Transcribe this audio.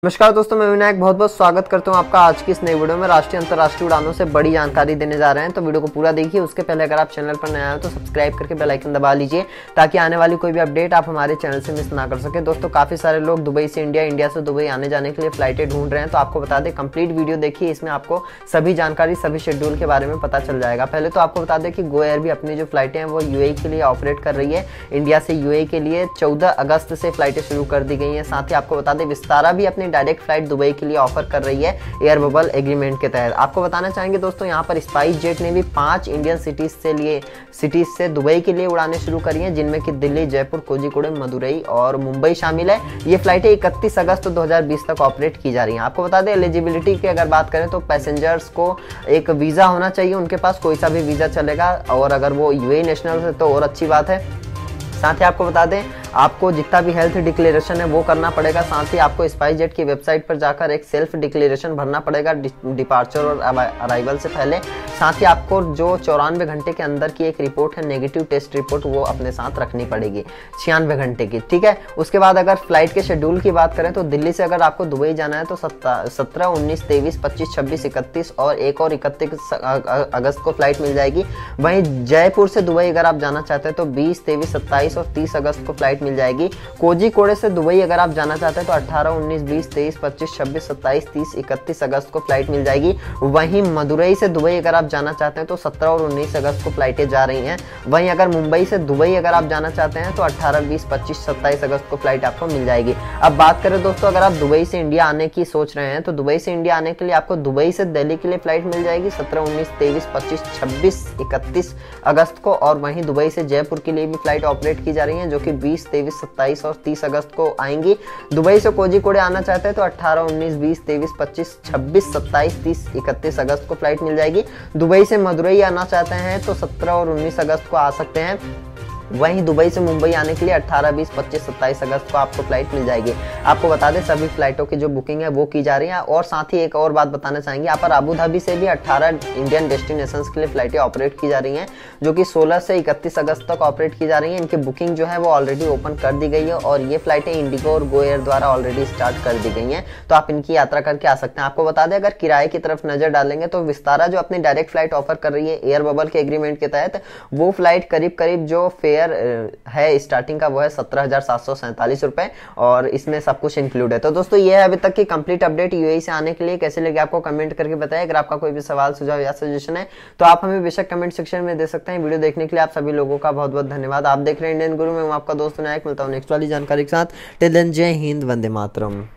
नमस्कार दोस्तों, मैं विनायक बहुत बहुत स्वागत करता हूं आपका आज की इस नई वीडियो में। राष्ट्रीय अंतर्राष्ट्रीय उड़ानों से बड़ी जानकारी देने जा रहे हैं, तो वीडियो को पूरा देखिए। उसके पहले अगर आप चैनल पर नए आए हो तो सब्सक्राइब करके बेल आइकन दबा लीजिए ताकि आने वाली कोई भी अपडेट आप हमारे चैनल से मिस ना कर सके। दोस्तों, काफी सारे लोग दुबई से इंडिया, इंडिया से दुबई आने जाने के लिए फ्लाइटें ढूंढ रहे हैं, तो आपको बता दें कंप्लीट वीडियो देखिए, इसमें आपको सभी जानकारी, सभी शेड्यूल के बारे में पता चल जाएगा। पहले तो आपको बता दें कि गो एयर भी अपनी जो फ्लाइटें हैं वो यूएई के लिए ऑपरेट कर रही है। इंडिया से यूएई के लिए 14 अगस्त से फ्लाइटें शुरू कर दी गई हैं। साथ ही आपको बता दें विस्तारा भी अपनी डायरेक्ट फ्लाइट दुबई के लिए ऑफर कर रही है एयर बबल एग्रीमेंट के तहत। आपको बताना चाहेंगे दोस्तों, यहाँ पर स्पाइस जेट ने भी 5 इंडियन सिटीज से दुबई के लिए उड़ाने शुरू करी हैं, जिनमें कि दिल्ली, जयपुर, कोझिकोडे, मदुरई और मुंबई शामिल है। ये फ्लाइटें 31 अगस्त 2020 तक ऑपरेट की जा रही हैं। आपको बता दें एलिजिबिलिटी की अगर बात करें तो पैसेंजर्स को एक वीजा होना चाहिए, उनके पास कोई सा भी वीजा चलेगा, और अगर वो यूएई नेशनल है तो और अच्छी बात है। साथ ही आपको बता दें आपको जितना भी हेल्थ डिक्लेरेशन है वो करना पड़ेगा। साथ ही आपको स्पाइसजेट की वेबसाइट पर जाकर एक सेल्फ डिक्लेरेशन भरना पड़ेगा डिपार्चर और अराइवल से पहले। साथ ही आपको जो 94 घंटे के अंदर की एक रिपोर्ट है, नेगेटिव टेस्ट रिपोर्ट, वो अपने साथ रखनी पड़ेगी 96 घंटे की, ठीक है। उसके बाद अगर फ्लाइट के शेड्यूल की बात करें तो दिल्ली से अगर आपको दुबई जाना है तो 17, 19, 23, 25, 26, 31 और एक और 31 अगस्त को फ्लाइट मिल जाएगी। वहीं जयपुर से दुबई अगर आप जाना चाहते हैं तो 20, 23, 27 और 30 अगस्त को फ्लाइट मिल जाएगी। कोझिकोडे से दुबई अगर आप जाना चाहते हैं तो 18, 19, 20, 23, 25, 26, 27, 30, 31 अगस्त को फ्लाइट मिल जाएगी। वहीं मदुरई से दुबई अगर आप जाना चाहते हैं तो 17 और 19 अगस्त को फ्लाइटें जा रही हैं। वहीं अगर मुंबई से दुबई अगर आप जाना चाहते हैं तो 18, 20, 25, 27 अगस्त को फ्लाइट आपको मिल जाएगी। अब बात करें दोस्तों, अगर आप दुबई से इंडिया आने की सोच रहे हैं तो दुबई से इंडिया आने के लिए आपको दुबई से दिल्ली के लिए फ्लाइट मिल जाएगी 17, 19, 23, 25, 26, 31 अगस्त को। और वहीं दुबई से जयपुर के लिए भी फ्लाइट ऑपरेट की जा रही है जो कि 20, 23, 27 और 30 अगस्त को आएंगी। दुबई से कोझिकोडे आना चाहते हैं तो 18, 19, 20, 23, 25, 26, 27, 30, 31 अगस्त को फ्लाइट मिल जाएगी। दुबई से मदुरई आना चाहते हैं तो 17 और 19 अगस्त को आ सकते हैं। वहीं दुबई से मुंबई आने के लिए 18, 20, 25, 27 अगस्त को आपको फ्लाइट मिल जाएगी। आपको बता दें सभी फ्लाइटों की जो बुकिंग है वो की जा रही है। और साथ ही एक और बात बताना चाहेंगे, यहाँ पर अबू धाबी से भी 18 इंडियन डेस्टिनेशंस के लिए फ्लाइटें ऑपरेट की जा रही हैं, जो कि 16 से 31 अगस्त तक ऑपरेट की जा रही हैं। इनकी बुकिंग जो है वो ऑलरेडी ओपन कर दी गई है और ये फ्लाइटें इंडिगो और गो एयर द्वारा ऑलरेडी स्टार्ट कर दी गई हैं, तो आप इनकी यात्रा करके आ सकते हैं। आपको बता दें अगर किराए की तरफ नजर डालेंगे तो विस्तारा जो अपनी डायरेक्ट फ्लाइट ऑफर कर रही है एयर बबल के एग्रीमेंट के तहत, वो फ्लाइट करीब जो फेयर है स्टार्टिंग का वो है 17,747 रुपए, और इसमें सब कुछ इंक्लूड है। तो दोस्तों ये है अभी तक की कंप्लीट अपडेट यूएई से आने के लिए। कैसे लगे आपको कमेंट करके बताएं। अगर आपका कोई भी सवाल, सुझाव या सजेशन है तो आप हमें बेशक कमेंट सेक्शन में दे सकते हैं। वीडियो देखने के लिए आप सभी लोगों का बहुत बहुत धन्यवाद। आप देख रहे हैं इंडियन गुरु में, मैं आपका दोस्त विनायक। मिलता हूं नेक्स्ट वाली जानकारी के साथ। टिल देन जय हिंद, वंदे मातरम।